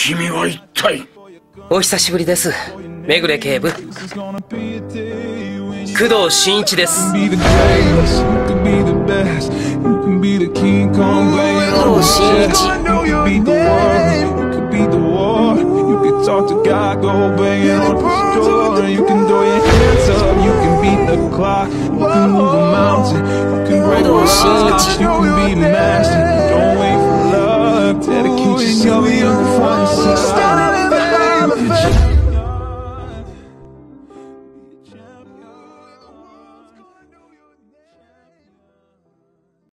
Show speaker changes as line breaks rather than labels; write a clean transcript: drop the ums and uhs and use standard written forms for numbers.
君は一体。
お久しぶりです、めぐれ警部。工藤新一です。工藤新一。Talk to God, go banging on the door. You can throw your hands up, you can beat the clock, you can move a mountain, you can break a rock, you can be master. Don't wait for love, dedicate yourself to